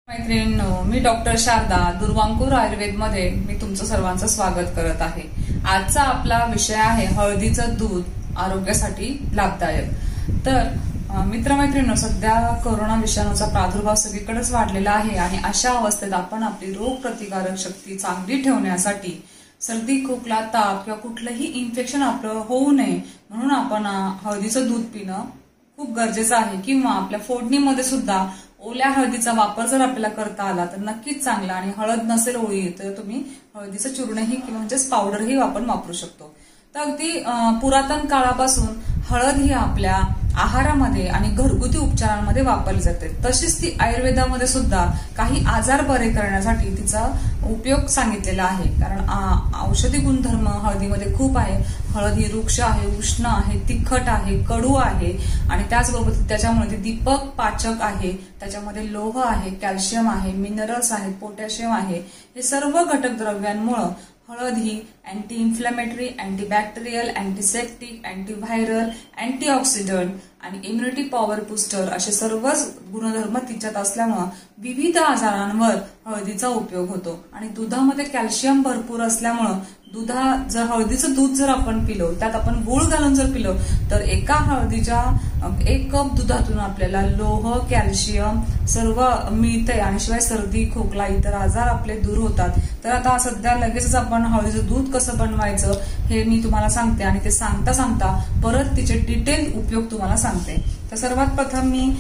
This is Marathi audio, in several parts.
मैत्रिणींनो, मी डॉक्टर शारदा दुर्वांकूर आयुर्वेदमध्ये मी तुमचं सर्वांचं स्वागत करत आहे। आजचा आपला विषय आहे हळदीचं दूध आरोग्यासाठी लाभदायक। तर मित्रमैत्रिणींनो, सध्या कोरोना विषाणूचा प्रादुर्भाव सगळीकडेच वाढलेला आहे आणि अशा अवस्थेत आपण आपली रोगप्रतिकारक शक्ती चांगली ठेवण्यासाठी सर्दी, खोकला, ताप किंवा कुठलंही इन्फेक्शन आपलं होऊ नये म्हणून आपण हळदीचं दूध पिणं खूप गरजेचं आहे। किंवा आपल्या फोडणीमध्ये सुद्धा ओल्या हळदीचा वापर जर आपल्याला करता आला तर नक्कीच चांगला। आणि हळद नसेल ओळी तर तुम्ही हळदीचं चूर्णही किंवा म्हणजेच पावडरही आपण वापरू शकतो। तर अगदी पुरातन काळापासून हळद ही आपल्या आहारामध्ये आणि घरगुती उपचारांमध्ये वापरली जाते। तशीच ती आयुर्वेदामध्ये सुद्धा काही आजार बरे करण्यासाठी तिचा उपयोग सांगितलेला आहे। कारण औषधी गुणधर्म हळदीमध्ये खूप आहे। हळद ही वृक्ष आहे, उष्ण आहे, तिखट आहे, कडू आहे आणि त्याचबरोबर त्याच्यामुळे ती दीपक पाचक आहे। त्याच्यामध्ये लोह आहे, कॅल्शियम आहे, मिनरल्स आहेत, पोटॅशियम आहे। हे सर्व घटक द्रव्यांमुळे हळद ही anti inflammatory, antibacterial, antiseptic, antiviral, antioxidant आणि इम्युनिटी पॉवर बूस्टर असे सर्वच गुणधर्म तिच्यात असल्यामुळे विविध आजारांवर हळदीचा उपयोग होतो। आणि दुधामध्ये कॅल्शियम भरपूर असल्यामुळे जर हळदीचं दूध जर आपण पिलो, त्यात आपण गूळ घालून जर पिलो तर एका हळदीच्या 1 कप दुधातून आपल्याला लोह, कॅल्शियम सर्व मिळते आणि शिवाय सर्दी, खोकला इतर आजार आपले दूर होतात। तर आता सध्या लगेचच आपण हळदीचं दूध कसं बनवायचं हे मी तुम्हाला सांगते आणि ते सांगता सांगता परत तिचे डिटेल उपयोग तुम्हाला सांगते। तर सर्वात प्रथम मी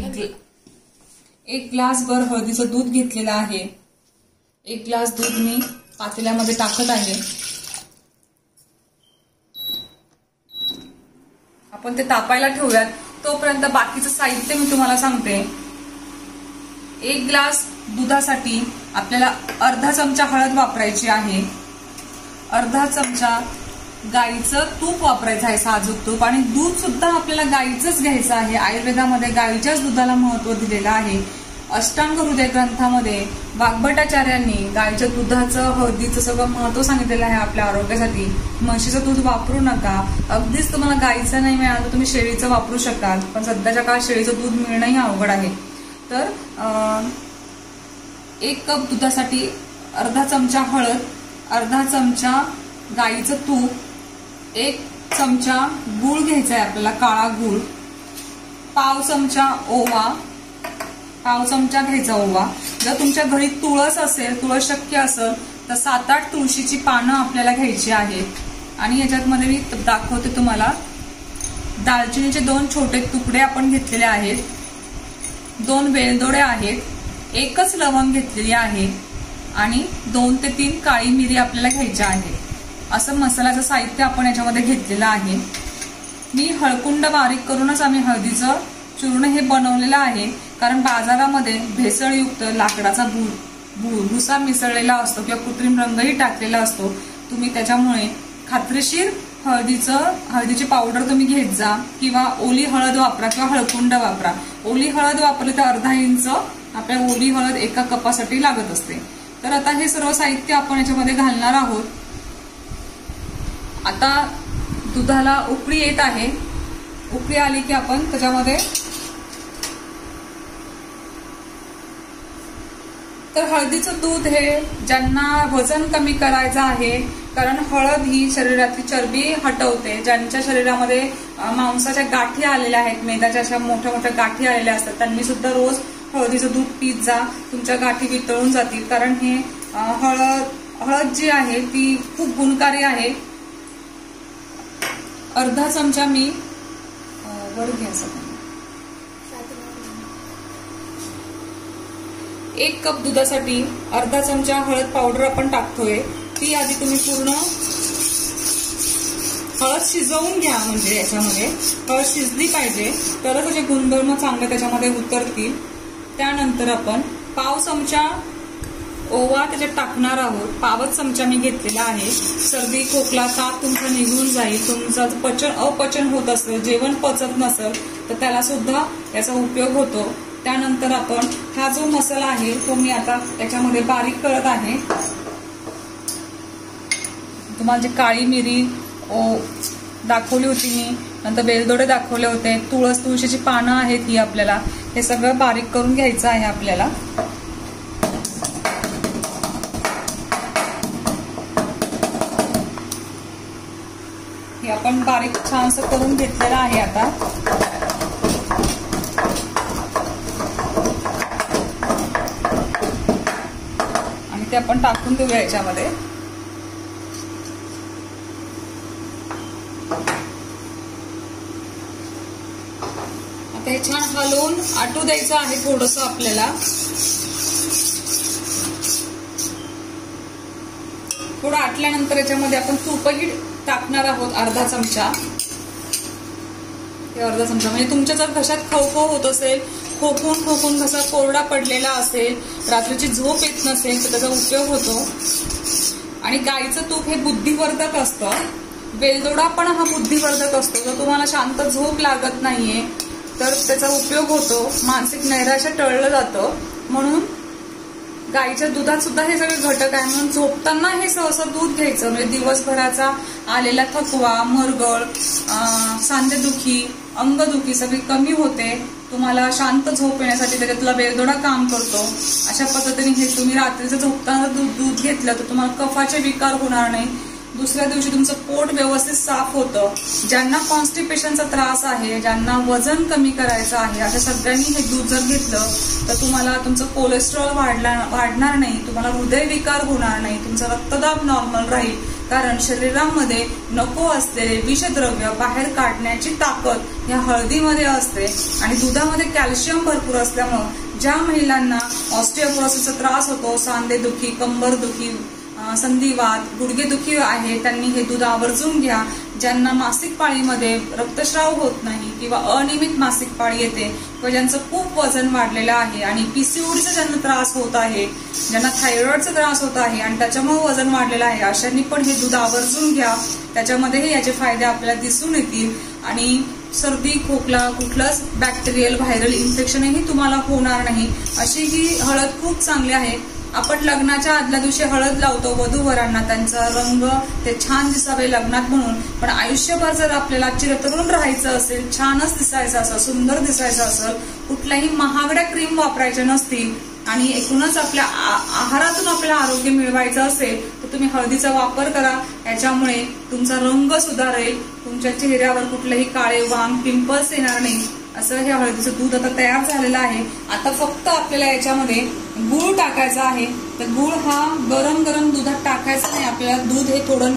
एक ग्लास भर हळदीचं दूध घेतलेलं आहे। 1 ग्लास दूध मी पातेल्यामध्ये टाकत आहे। आपण ते तापायला ठेवूयात। तोपर्यंत बाकीचं साहित्य मी तुम्हाला सांगते। 1 ग्लास दुधासाठी आपल्याला अर्धा चमचा हळद वापरायची आहे, अर्धा चमचा गाईचं तूप वापरायचं आहे, साजूक तूप। आणि दूध सुद्धा आपल्याला गाईचंच घ्यायचं आहे। आयुर्वेदामध्ये गाईच्याच दुधाला महत्व दिलेलं आहे। अष्टांग हृदय ग्रंथामध्ये वाग्भटाचार्यांनी गाईच्या दुधाचं, हळदीचं सगळं महत्व सांगितलेलं आहे आपल्या आरोग्यासाठी। म्हशीचं दूध वापरू नका। अगदीच तुम्हाला गाईचं नाही मिळालं तर तुम्ही शेळीचं वापरू शकाल, पण सध्याच्या काळात शेळीचं दूध मिळणंही अवघड आहे। तर 1 कप दुधासाठी अर्धा चमचा हळद, अर्धा चमचा गाईचं तूप, 1 चमचा गूळ घ्यायचा आहे आपल्याला, काळा गूळ, पाव चमचा ओवा, पाव चमचा घ्यायचा ओवा। जर तुमच्या घरी तुळस असेल, तुळस शक्य असेल तर 7-8 तुळशीची पानं आपल्याला घ्यायची आहेत। आणि याच्यामध्ये मी दाखवते तुम्हाला दालचिनीचे 2 छोटे तुकडे आपण घेतलेले आहेत, 2 वेलदोडे आहेत, 1च लवंग घेतलेली आहे आणि 2 ते 3 काळी मिरी आपल्याला घ्यायच्या आहे। असं मसाल्याचं साहित्य आपण याच्यामध्ये घेतलेलं आहे। मी हळकुंड बारीक करूनच आम्ही हळदीचं चूर्ण हे बनवलेलं आहे। कारण बाजारामध्ये भेसळयुक्त लाकडाचा भुसा मिसळलेला असतो किंवा कृत्रिम रंगही टाकलेला असतो। तुम्ही त्याच्यामुळे खात्रीशीर हळदीची पावडर तुम्ही घेत जा किंवा ओली हळद वापरा किंवा हळकुंड वापरा। ओली हळद वापरली तर अर्धा इंच आपल्या ओली हळद 1 कपासाठी लागत असते। तर आता हे सर्व साहित्य आपण याच्यामध्ये घालणार आहोत। आता दुधाला उकळी येत आहे। उकळी आली की आपण त्याच्यामध्ये तर हळदीचं दूध हे ज्यांना वजन कमी करायचं आहे, कारण हळद ही शरीरातली चरबी हटवते। ज्यांच्या शरीरामध्ये मांसाच्या गाठी आलेल्या आहेत, मेदाच्या अशा मोठ्या मोठ्या गाठी आलेल्या असतात, त्यांनी सुद्धा रोज हळदीचं दूध पीत जा, तुमच्या गाठी वितळून जातील। कारण हे हळद जी आहे ती खूप गुणकारी आहे। अर्धा चमचा मी वर घ्यायचं 1 कप दुधासाठी अर्धा चमचा हळद पावडर आपण टाकतोय। ती आधी तुम्ही पूर्ण हळद शिजवून घ्या, म्हणजे याच्यामध्ये हळद शिजली पाहिजे तरच त्याचे गुणधर्म चांगले त्याच्यामध्ये उतरतील। त्यानंतर आपण पाव चमचा ओवा त्याच्यात टाकणार आहोत। पावच चमचा मी घेतलेला आहे। सर्दी, खोकला, ताप तुमचा निघून जाईल। तुमचं अपचन होत असेल, जेवण पचत नसेल तर त्याला सुद्धा याचा उपयोग होतो। त्यानंतर आपण हा जो मसाला आहे तो मी आता याच्यामध्ये बारीक करत आहे। तुम्हाला जी काळी मिरी दाखवली होती मी, नंतर वेलदोडे दाखवले होते, तुळशीची पानं आहेत ही आपल्याला, हे सगळं बारीक करून घ्यायचं आहे आपल्याला। आपण बारीक छानसं करून घेतलेलं आहे आता. आणि ते आपण टाकून देऊया याच्यामध्ये. आता हे छान हलवून आटू द्यायचं आहे थोडंसं आपल्याला. थोडं आटल्यानंतर याच्यामध्ये आपण तूपही टाकणार आहोत अर्धा चमचा. हे अर्धा चमचा म्हणजे तुमच्या जर घशात खवखव होत असेल, खोकून घसा कोरडा पडलेला असेल, रात्रीची झोप येत नसेल तर त्याचा उपयोग होतो. आणि गाईचं तूप हे बुद्धिवर्धक असतं. वेलदोडा पण हा बुद्धिवर्धक असतो. जर तुम्हाला शांत झोप लागत नाहीये तर त्याचा उपयोग होतो. मानसिक नैराश्य टळलं जातं. म्हणून गाईच्या दुधात सुद्धा हे सगळे घटक आहे. म्हणून झोपताना हे सहसा दूध घ्यायचं. म्हणजे दिवसभराचा आलेला थकवा, मरगळ, सांधेदुखी, अंगदुखी सगळी कमी होते. तुम्हाला शांत झोप येण्यासाठी त्याच्यातला वेलदोडा काम करतो. अशा पद्धतीने हे तुम्ही रात्रीचं झोपताना दूध घेतलं तर तुम्हाला कफाचे विकार होणार नाही. दुसऱ्या दिवशी तुमचं पोट व्यवस्थित साफ होतं. ज्यांना कॉन्स्टिपेशनचा त्रास आहे, ज्यांना वजन कमी करायचं आहे, अशा सगळ्यांनी हे दूध जर घेतलं तर तुम्हाला तुमचं कोलेस्ट्रॉल वाढणार नाही, तुम्हाला हृदयविकार होणार नाही, तुमचा रक्तदाब नॉर्मल राहील. कारण शरीरामध्ये नको असलेले विषद्रव्य बाहेर काढण्याची ताकद या हळदीमध्ये असते. आणि दुधामध्ये कॅल्शियम भरपूर असल्यामुळे ज्या महिलांना ऑस्टिओपोरोसिसचा त्रास होतो, सांधेदुखी, कंबरदुखी, संधिवात, गुडघेदुखी आहे, त्यांनी हे दूध आवर्जून घ्या. ज्यांना मासिक पाळीमध्ये रक्तस्राव होत नाही किंवा अनियमित मासिक पाळी येते किंवा ज्यांचं खूप वजन वाढलेलं आहे आणि पीसीओडीचा ज्यांना त्रास होत आहे, ज्यांना थायरॉइडचा त्रास होत आहे आणि त्याच्यामुळे वजन वाढलेलं आहे, अशांनी पण हे दूध आवर्जून घ्या. त्याच्यामध्येही याचे फायदे आपल्याला दिसून येतील. आणि सर्दी, खोकला, कुठलंच बॅक्टेरियल व्हायरल इन्फेक्शनही तुम्हाला होणार नाही. अशी ही हळद खूप चांगली आहे. आपण लग्नाच्या आदल्या दिवशी हळद लावतो वधूवरांना, त्यांचा रंग ते छान दिसावे लग्नात म्हणून. पण आयुष्यभर जर आपल्याला चिरतरुण राहायचं असेल, छानच दिसायचं असेल, सुंदर दिसायचं असेल, कुठल्याही महागड्या क्रीम वापरायच्या नसतील आणि एकूणच आपल्या आहारातून आपल्याला आरोग्य मिळवायचं असेल तर तुम्ही हळदीचा वापर करा. याच्यामुळे तुमचा रंग सुधारेल, तुमच्या चेहऱ्यावर कुठलेही काळे वांग, पिंपल्स येणार नाही. असं हे हळदीचं दूध आता तयार झालेलं आहे. आता फक्त आपल्याला याच्यामध्ये गूळ टाकायचा आहे. तर गूळ हा गरम गरम दुधात टाकायचा नाही. आपल्याला दूध हे थोडं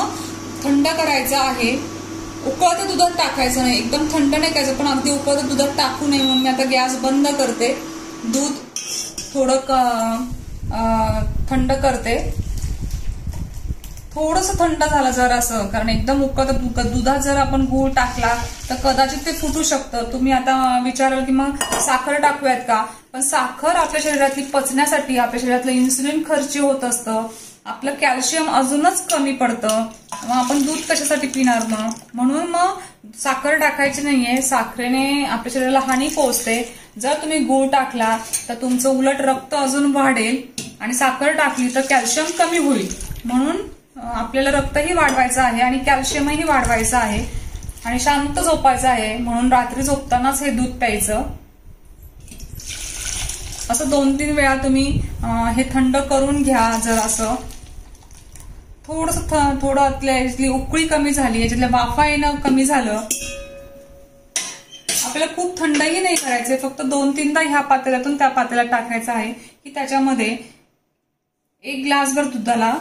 थंड करायचं आहे. उकळत्या दुधात टाकायचं नाही, एकदम थंड नाही करायचं, पण अगदी उकळत्या दुधात टाकू नये. म्हणून मी आता गॅस बंद करते. दूध थोडं थंड करते. थोडंसं थंड झालं जरासं, कारण एकदम उकळतं दुधात जर आपण गूळ टाकला तर कदाचित ते फुटू शकतं. तुम्ही आता विचाराल की मग साखर टाकूयात का? पण साखर आपल्या शरीरातली पचण्यासाठी, आपल्या शरीरातलं इन्सुलिन खर्ची होत असतं, आपलं कॅल्शियम अजूनच कमी पडतं. मग आपण दूध कशासाठी पिणार मग? म्हणून मग साखर टाकायची नाहीये. साखरेने आपल्या शरीराला हानी पोहोचते. जर तुम्ही गूळ टाकला तर तुमचं उलट रक्त अजून वाढेल आणि साखर टाकली तर कॅल्शियम कमी होईल. म्हणून आपल्याला रक्तही वाढवायचं आहे आणि कॅल्शियमही वाढवायचं आहे आणि शांत झोपायचं आहे. म्हणून रात्री झोपतानाच हे दूध प्यायचं. असं 2-3 वेळा तुम्ही हे थंड करून घ्या. जर असं थोडं याच्यातली उकळी कमी झाली, याच्यातल्या वाफा येणं कमी झालं. आपल्याला खूप थंडही नाही करायचंय, फक्त 2-3दा ह्या पातेल्यातून त्या पातेल्यात टाकायचं आहे की त्याच्यामध्ये 1 ग्लासभर दुधाला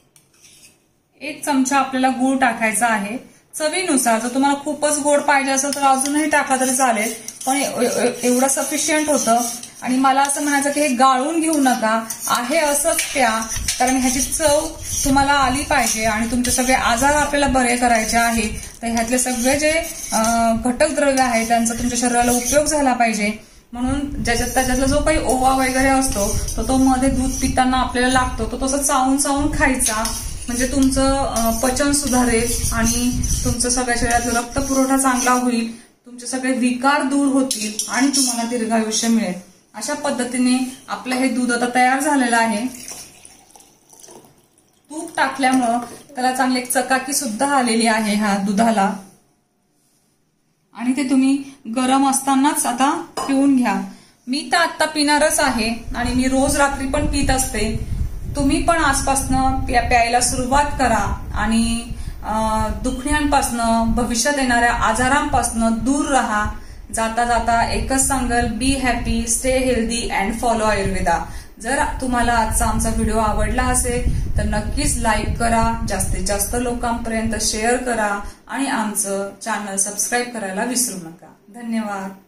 1 चमचा आपल्याला गूळ टाकायचा आहे. चवीनुसार. जर तुम्हाला खूपच गोड पाहिजे असेल तर अजूनही टाकला तरी चालेल, पण एवढं सफिशियंट होतं. आणि मला असं म्हणायचं की हे गाळून घेऊ नका, आहे असंच प्या, कारण ह्याची चव तुम्हाला आली पाहिजे आणि तुमचे सगळे आजार आपल्याला बरे करायचे आहे. तर ह्यातले सगळे जे घटक द्रव्य आहेत त्यांचा तुमच्या शरीराला उपयोग झाला पाहिजे. म्हणून त्याच्यातला जो काही ओवा वगैरे असतो तो मध्ये दूध पिताना आपल्याला लागतो, तो तसं चावून खायचा. म्हणजे तुमचं पचन सुधारेल आणि तुमचं सगळ्या शरीरातला रक्तपुरवठा चांगला होईल, तुमचे सगळे विकार दूर होतील आणि तुम्हाला दीर्घायुष्य मिळेल. अशा पद्धतीने आपलं हे दूध आता तयार झालेलं आहे. तूप टाकल्यामुळं त्याला चांगली एक चकाकी सुद्धा आलेली आहे ह्या दुधाला. आणि ते तुम्ही गरम असतानाच आता पिऊन घ्या. मी तर आता पिणारच आहे आणि मी रोज रात्री पण पित असते. तुम्ही पण आजपासनं प्यायला सुरुवात करा आणि दुखण्यांपासनं, भविष्यात येणाऱ्या आजारांपासनं दूर राहा. जाता जाता एकच सांगल, be happy, stay healthy and follow Ayurveda. जर तुम्हाला आजचा आमचा व्हिडिओ आवडला असेल तर नक्कीच लाईक करा, जास्तीत जास्त लोकांपर्यंत शेअर करा आणि आमचं चॅनल सबस्क्राईब करायला विसरू नका. धन्यवाद.